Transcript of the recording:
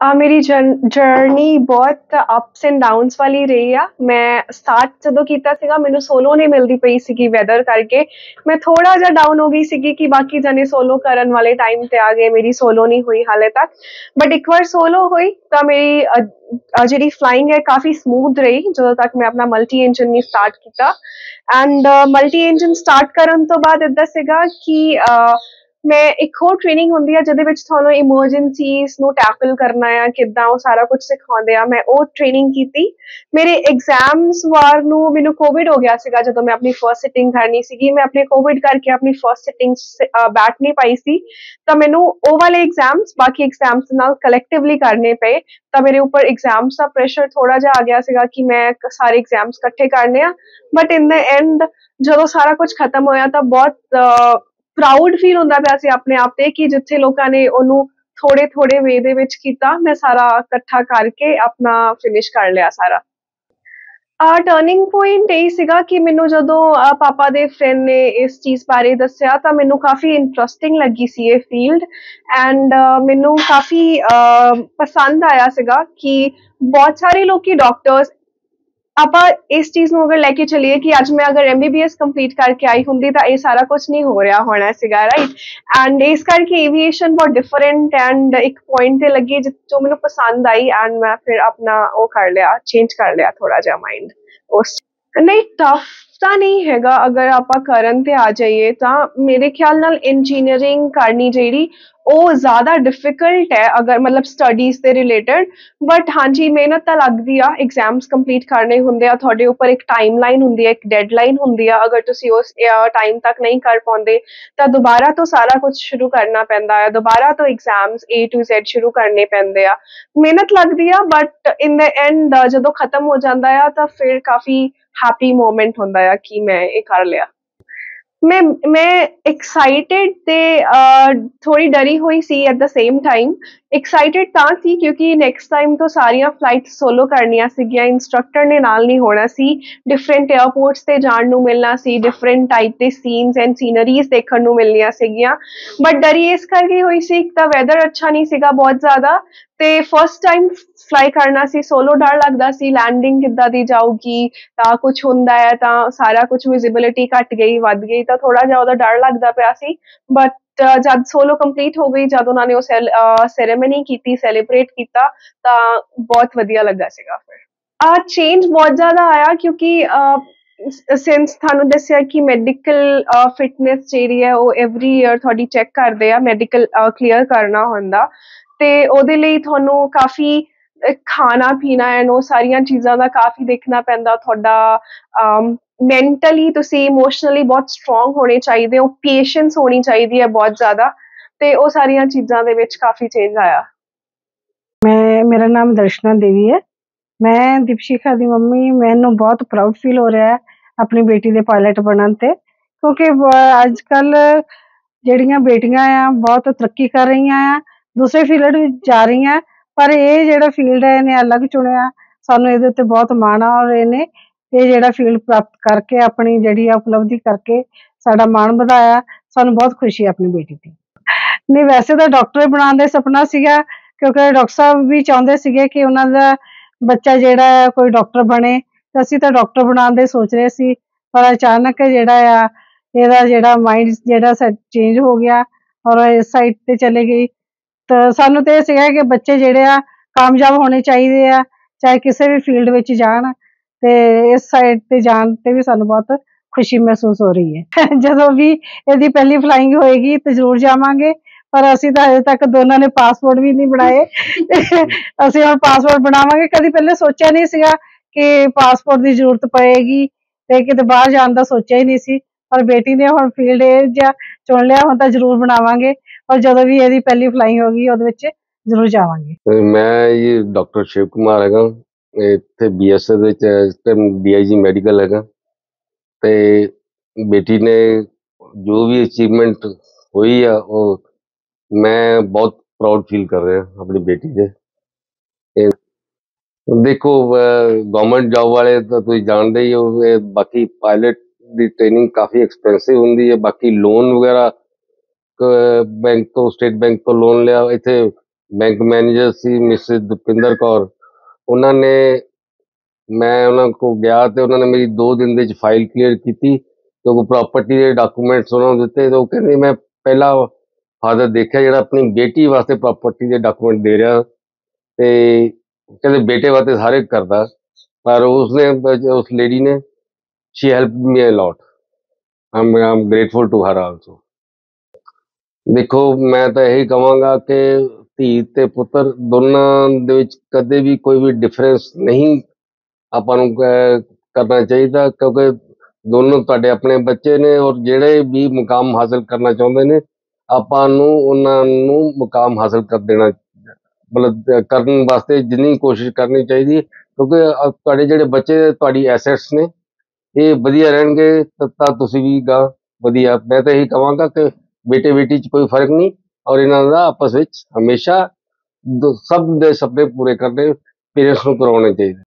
मेरी जर्नी बहुत ups and downs वाली रही आ। मैं स्टार्ट जदों कीता सीगा मैनू सोलो नहीं मिलती पई सीगी वैदर करके। मैं थोड़ा जा डाउन हो गई सीगी कि बाकी जने सोलो करन वाले टाइम ते आ गए, मेरी सोलो नहीं हुई हाले तक। बट एक बार सोलो हुई तो मेरी जिहड़ी फ्लाइंग है काफ़ी स्मूथ रही जदों तक मैं अपना मल्टी इंजन नहीं स्टार्ट कीता। एंड मल्टी इंजन स्टार्ट करन तो बाद इदां सीगा कि मैं एक होर ट्रेनिंग हुंदी है जिहदे विच तुहानूं इमरजेंसीज़ नूं टैकल करना आ, किद्दां ओह सारा कुछ सिखाउंदे आ। मैं ओह ट्रेनिंग कीती। मेरे एग्ज़ाम्स वार नूं मैनूं कोविड हो गया सीगा जदों मैं अपनी फर्स्ट सिटिंग करनी सीगी। मैं अपने कोविड करके अपनी फर्स्ट सिटिंग बैठ नहीं पाई सी। तां मैनूं ओह वाले एग्ज़ाम्स बाकी एग्ज़ाम्स दे नाल कलैक्टिवली करने पे। तां मेरे उपर एग्ज़ाम्स दा प्रेशर थोड़ा जिहा आ गया सीगा कि मैं सारे एग्ज़ाम्स इकट्ठे करने आ। बट इन द एंड जदों सारा कुछ खत्म होया तां बहुत प्राउड फील ਹੁੰਦਾ ਪਿਆ ਸੀ ਆਪਣੇ ਆਪ ਤੇ ਕਿ ਜਿੱਥੇ ਲੋਕਾਂ ਨੇ ਉਹਨੂੰ ਥੋੜੇ ਥੋੜੇ ਵੇ ਦੇ ਵਿੱਚ ਕੀਤਾ, ਮੈਂ ਸਾਰਾ ਇਕੱਠਾ ਕਰਕੇ ਆਪਣਾ ਫਿਨਿਸ਼ ਕਰ ਲਿਆ ਸਾਰਾ। ਟਰਨਿੰਗ ਪੁਆਇੰਟ ਇਹ ਸੀਗਾ ਕਿ ਮੈਨੂੰ ਜਦੋਂ ਪਾਪਾ ਦੇ ਫਰੈਂਡ ਨੇ ਇਸ ਚੀਜ਼ ਬਾਰੇ ਦੱਸਿਆ ਤਾਂ ਮੈਨੂੰ ਕਾਫੀ ਇੰਟਰਸਟਿੰਗ ਲੱਗੀ ਸੀ ਇਹ ਫੀਲਡ। ਐਂਡ ਮੈਨੂੰ ਕਾਫੀ ਪਸੰਦ ਆਇਆ ਸੀਗਾ ਕਿ ਬਹੁਤ ਸਾਰੇ ਲੋਕੀ ਡਾਕਟਰਸ ਆਪਾਂ ਇਸ ਚੀਜ਼ ਨੂੰ ਅਗਰ ਲੈ ਕੇ ਚੱਲੀਏ ਕਿ ਅੱਜ ਮੈਂ ਅਗਰ MBBS ਕੰਪਲੀਟ ਕਰਕੇ ਆਈ ਹੁੰਦੀ ਤਾਂ ਇਹ ਸਾਰਾ ਕੁਝ ਨਹੀਂ ਹੋ ਰਿਹਾ ਹੋਣਾ ਸੀਗਾ, ਰਾਈਟ। ਐਂਡ ਇਸ ਕਰਕੇ ਏਵੀਏਸ਼ਨ ਬਹੁਤ ਡਿਫਰੈਂਟ ਐਂਡ ਇੱਕ ਪੁਆਇੰਟ ਤੇ ਲੱਗੀ ਜੋ ਮੈਨੂੰ ਪਸੰਦ ਆਈ ਐਂਡ ਮੈਂ ਫਿਰ ਆਪਣਾ ਉਹ ਕਰ ਲਿਆ, ਚੇਂਜ ਕਰ ਲਿਆ ਥੋੜਾ ਜਿਹਾ ਮਾਈਂਡ ਉਸ। ਨਹੀਂ ਟਫ ਤਾਂ ਨਹੀਂ ਹੈਗਾ, ਅਗਰ ਆਪਾਂ ਕਰਨ ਤੇ ਆ ਜਾਈਏ ਤਾਂ ਮੇਰੇ ਖਿਆਲ ਨਾਲ ਇੰਜੀਨੀਅਰਿੰਗ ਕਰਨੀ ਜਿਹੜੀ ਉਹ ਜ਼ਿਆਦਾ ਡਿਫਿਕਲਟ ਹੈ ਅਗਰ ਮਤਲਬ ਸਟੱਡੀਜ਼ ਦੇ ਰਿਲੇਟਡ। ਬਟ ਹਾਂਜੀ ਮਿਹਨਤ ਤਾਂ ਲੱਗਦੀ ਆ, ਐਗਜ਼ਾਮਸ ਕੰਪਲੀਟ ਕਰਨੇ ਹੁੰਦੇ ਆ, ਤੁਹਾਡੇ ਉੱਪਰ ਇੱਕ ਟਾਈਮਲਾਈਨ ਹੁੰਦੀ ਹੈ, ਇੱਕ ਡੈਡਲਾਈਨ ਹੁੰਦੀ ਆ। ਅਗਰ ਤੁਸੀਂ ਉਸ ਟਾਈਮ ਤੱਕ ਨਹੀਂ ਕਰ ਪਾਉਂਦੇ ਤਾਂ ਦੁਬਾਰਾ ਤੋਂ ਸਾਰਾ ਕੁਝ ਸ਼ੁਰੂ ਕਰਨਾ ਪੈਂਦਾ ਆ, ਦੁਬਾਰਾ ਤੋਂ ਐਗਜ਼ਾਮਸ A to Z ਸ਼ੁਰੂ ਕਰਨੇ ਪੈਂਦੇ ਆ। ਮਿਹਨਤ ਲੱਗਦੀ ਆ ਬਟ ਇਨ ਦ ਐਂਡ ਜਦੋਂ ਖਤਮ ਹੋ ਜਾਂਦਾ ਆ ਤਾਂ ਫਿਰ ਕਾਫੀ हैप्पी मोमेंट होंदा है कि मैं ये कर लिया। मैं एक्साइटेड ते थोड़ी डरी हुई सी at the same time. Excited तां सी क्योंकि नैक्सट टाइम तो सारियां फ्लाइट्स सोलो करनियां सीगियां, इंस्ट्रक्टर ने नाल नहीं होना सी, डिफरेंट एयरपोर्ट्स ते जाण नूं मिलना सी, डिफरेंट टाइप दे सीन्स एंड सीनरीज देखण नूं मिलनियां सीगियां। बट डरी इस करके हुई सी एक तां वैदर अच्छा नहीं सीगा बहुत ज़्यादा ते फर्स्ट टाइम फ्लाई करना सी, सोलो डर लगदा सी लैंडिंग किद्दां दी जाऊगी, ਤਾਂ ਕੁਝ ਹੁੰਦਾ ਹੈ ਤਾਂ ਸਾਰਾ ਕੁਝ ਵਿਜ਼ਿਬਿਲਿਟੀ ਘਟ ਗਈ ਵੱਧ ਗਈ ਤਾਂ ਥੋੜਾ ਜਿਹਾ ਉਹਦਾ ਡਰ ਲੱਗਦਾ ਪਿਆ ਸੀ। ਬਟ ਜਦ ਸੋਲੋ ਕੰਪਲੀਟ ਹੋ ਗਈ, ਜਦ ਉਹਨਾਂ ਨੇ ਉਹ ਸੈਰੇਮਨੀ ਕੀਤੀ, ਸੈਲੀਬ੍ਰੇਟ ਕੀਤਾ ਤਾਂ ਬਹੁਤ ਵਧੀਆ ਲੱਗਾ ਸੀਗਾ। ਫਿਰ ਚੇਂਜ ਬਹੁਤ ਜ਼ਿਆਦਾ ਆਇਆ ਕਿਉਂਕਿ ਸਿੰਸ ਤੁਹਾਨੂੰ ਦੱਸਿਆ ਕਿ ਮੈਡੀਕਲ ਫਿਟਨੈਸ ਜਿਹੜੀ ਹੈ ਉਹ ਐਵਰੀ ਈਅਰ ਤੁਹਾਡੀ ਚੈੱਕ ਕਰਦੇ ਆ, ਮੈਡੀਕਲ ਕਲੀਅਰ ਕਰਨਾ ਹੁੰਦਾ ਤੇ ਉਹਦੇ ਲਈ ਤੁਹਾਨੂੰ ਕਾਫੀ ਖਾਣਾ ਪੀਣਾ ਐਂਡ ਉਹ ਸਾਰੀਆਂ ਚੀਜ਼ਾਂ ਦਾ ਕਾਫੀ ਦੇਖਣਾ ਪੈਂਦਾ। ਤੁਹਾਡਾ ਮੈਂਟਲੀ ਤੁਸੀਂ ਇਮੋਸ਼ਨਲੀ ਬਹੁਤ ਸਟਰੋਂਗ ਹੋਣੇ ਚਾਹੀਦੇ ਹੋ, ਪੇਸ਼ੈਂਸ ਹੋਣੀ ਚਾਹੀਦੀ ਹੈ ਬਹੁਤ ਜ਼ਿਆਦਾ ਤੇ ਉਹ ਸਾਰੀਆਂ ਚੀਜ਼ਾਂ ਦੇ ਵਿੱਚ ਕਾਫੀ ਚੇਂਜ ਆਇਆ। मेरा नाम दर्शना देवी है, मैं दीपशिखा दी मम्मी। मैनू बहुत प्राउड फील हो रहा है अपनी बेटी दे पायलट बनन ते, क्योंकि अजकल ਜਿਹੜੀਆਂ बेटियां आ बहुत तरक्की कर रही आ, दूसरे फील्ड जा रही हैं, पर ये ਜਿਹੜਾ फील्ड है इन्हें अलग चुनिया, सानू ਇਹਦੇ ਉੱਤੇ बहुत माण आ। और ਇਹਨੇ ਇਹ ਜਿਹੜਾ फील्ड प्राप्त करके अपनी ਜਿਹੜੀ उपलब्धि करके साडा माण ਵਧਾਇਆ, सानू बहुत खुशी है अपनी बेटी दी। नहीं वैसे तो डॉक्टर बनाने ਦਾ सुपना ਸੀਗਾ, क्योंकि डॉक्टर साहब भी चाहते ਸੀਗੇ कि ਉਹਨਾਂ ਦਾ ਬੱਚਾ ਜਿਹੜਾ ਹੈ ਕੋਈ ਡਾਕਟਰ ਬਣੇ, ਤੇ ਅਸੀਂ ਤਾਂ ਡਾਕਟਰ ਬਣਾਉਣ ਦੇ ਸੋਚ ਰਹੇ ਸੀ। ਪਰ ਅਚਾਨਕ ਜਿਹੜਾ ਆ ਇਹਦਾ ਜਿਹੜਾ ਮਾਈਂਡ ਜਿਹੜਾ ਚੇਂਜ ਹੋ ਗਿਆ ਔਰ ਇਸ ਸਾਈਡ ਤੇ ਚਲੇ ਗਈ। ਤਾਂ ਸਾਨੂੰ ਤੇ ਇਹ ਸੀਗਾ ਕਿ ਬੱਚੇ ਜਿਹੜੇ ਆ ਕਾਮਯਾਬ ਹੋਣੇ ਚਾਹੀਦੇ ਆ, ਚਾਹੇ ਕਿਸੇ ਵੀ ਫੀਲਡ ਵਿੱਚ ਜਾਣ, ਤੇ ਇਸ ਸਾਈਡ ਤੇ ਜਾਣ ਤੇ ਵੀ ਸਾਨੂੰ ਬਹੁਤ खुशी महसूस हो रही है। ਜਦੋਂ ਵੀ ਇਹਦੀ ਪਹਿਲੀ ਫਲਾਈਂਗ ਹੋਏਗੀ ਤੇ ਜ਼ਰੂਰ ਜਾਵਾਂਗੇ, ਪਰ ਅਸੀਂ ਤਾਂ ਹਜੇ ਤੱਕ ਦੋਨਾਂ ਨੇ ਪਾਸਪੋਰਟ ਵੀ ਨਹੀਂ ਬਣਾਏ। ਅਸੀਂ ਹੁਣ ਪਾਸਪੋਰਟ ਬਣਾਵਾਂਗੇ। ਕਦੀ ਪਹਿਲੇ ਸੋਚਿਆ ਨਹੀਂ ਸੀਗਾ ਕਿ ਪਾਸਪੋਰਟ ਦੀ ਜ਼ਰੂਰਤ ਪਏਗੀ ਤੇ ਕਿਤੇ ਬਾਹਰ ਜਾਣ ਦਾ ਸੋਚਿਆ ਹੀ ਨਹੀਂ ਸੀ, ਪਰ ਬੇਟੀ ਨੇ ਹੁਣ ਫੀਲਡ ਇਹ ਜਿਹਾ ਚੁਣ ਲਿਆ, ਹੁਣ ਤਾਂ ਜ਼ਰੂਰ ਬਣਾਵਾਂਗੇ। ਔਰ ਜਦੋਂ ਵੀ ਇਹਦੀ ਪਹਿਲੀ ਫਲਾਈਂਗ ਹੋਗੀ ਉਹਦੇ ਵਿੱਚ ਜ਼ਰੂਰ ਜਾਵਾਂਗੇ। ਮੈਂ ਜੀ ਡਾਕਟਰ ਸ਼ਿਵ ਕੁਮਾਰ ਹੈਗਾ, ਇੱਥੇ BSS ਵਿੱਚ DIG ਮੈਡੀਕਲ ਹੈਗਾ ਤੇ ਬੇਟੀ ਨੇ ਜੋ ਵੀ ਅਚੀਵਮੈਂਟ ਹੋਈ ਆ ਉਹ ਮੈਂ ਬਹੁਤ ਪ੍ਰਾਊਡ ਫੀਲ ਕਰ ਰਿਹਾ ਆਪਣੀ ਬੇਟੀ ਦੇ। ਦੇਖੋ ਗਵਰਨਮੈਂਟ ਜੌਬ ਵਾਲੇ ਤਾਂ ਤੁਸੀਂ ਜਾਣਦੇ ਹੀ ਹੋ, ਇਹ ਬਾਕੀ ਪਾਇਲਟ ਦੀ ਟ੍ਰੇਨਿੰਗ ਕਾਫੀ ਐਕਸਪੈਂਸਿਵ ਹੁੰਦੀ ਹੈ। ਬਾਕੀ ਲੋਨ ਵਗੈਰਾ ਬੈਂਕ ਤੋਂ, ਸਟੇਟ ਬੈਂਕ ਤੋਂ ਲੋਨ ਲਿਆ, ਇੱਥੇ ਬੈਂਕ ਮੈਨੇਜਰ ਸੀ ਮਿਸਿਸ ਦੁਪਿੰਦਰ ਕੌਰ। ਉਹਨਾਂ ਨੇ ਮੈਂ ਉਹਨਾਂ ਕੋਲ ਗਿਆ ਤੇ ਉਹਨਾਂ ਨੇ ਮੇਰੀ 2 ਦਿਨ ਦੇ ਵਿੱਚ ਫਾਈਲ ਕਲੀਅਰ ਕੀਤੀ, ਕਿਉਂਕਿ ਪ੍ਰਾਪਰਟੀ ਦੇ ਡਾਕੂਮੈਂਟਸ ਉਹਨਾਂ ਨੂੰ ਦਿੱਤੇ ਤੇ ਉਹ ਕਹਿੰਦੇ ਮੈਂ ਪਹਿਲਾ ਫਾਦਰ ਦੇਖਿਆ ਜਿਹੜਾ ਆਪਣੀ ਬੇਟੀ ਵਾਸਤੇ ਪ੍ਰਾਪਰਟੀ ਦੇ ਡਾਕੂਮੈਂਟ ਦੇ ਰਿਹਾ, ਤੇ ਕਹਿੰਦੇ ਬੇਟੇ ਵਾਸਤੇ ਸਾਰੇ ਕਰਦਾ, ਪਰ ਉਸਨੇ ਉਸ ਲੇਡੀ ਨੇ she help me a lot. I'm grateful to her also. ਦੇਖੋ ਮੈਂ ਤਾਂ ਇਹੀ ਕਹਾਂਗਾ ਕਿ ਧੀ ਤੇ ਪੁੱਤਰ ਦੋਨਾਂ ਦੇ ਵਿੱਚ ਕਦੇ ਵੀ ਕੋਈ ਵੀ ਡਿਫਰੈਂਸ ਨਹੀਂ ਆਪਾਂ ਨੂੰ ਕਰਨਾ ਚਾਹੀਦਾ, ਕਿਉਂਕਿ ਦੋਨੋਂ ਤੁਹਾਡੇ ਆਪਣੇ ਬੱਚੇ ਨੇ ਔਰ ਜਿਹੜੇ ਵੀ ਮੁਕਾਮ ਹਾਸਲ ਕਰਨਾ ਚਾਹੁੰਦੇ ਨੇ ਆਪਾਂ ਨੂੰ ਉਹਨਾਂ ਨੂੰ ਮੁਕਾਮ ਹਾਸਲ ਕਰ ਦੇਣਾ, ਮਤਲਬ ਕਰਨ ਵਾਸਤੇ ਜਿੰਨੀ ਕੋਸ਼ਿਸ਼ ਕਰਨੀ ਚਾਹੀਦੀ, ਕਿਉਂਕਿ ਤੁਹਾਡੇ ਜਿਹੜੇ ਬੱਚੇ ਤੁਹਾਡੀ ਐਸੈਟਸ ਨੇ, ਇਹ ਵਧੀਆ ਰਹਿਣਗੇ ਤਾਂ ਤੁਸੀਂ ਵੀ ਗਾ ਵਧੀਆ। ਮੈਂ ਤਾਂ ਇਹੀ ਕਹਾਂਗਾ ਕਿ ਬੇਟੇ ਬੇਟੀ 'ਚ ਕੋਈ ਫਰਕ ਨਹੀਂ, ਔਰ ਇਹਨਾਂ ਦਾ ਆਪਸ ਵਿੱਚ ਹਮੇਸ਼ਾ ਸਭ ਦੇ ਸੁਪਨੇ ਪੂਰੇ ਕਰਨੇ ਪੇਰੈਂਟਸ ਨੂੰ ਕਰਵਾਉਣੇ ਚਾਹੀਦੇ।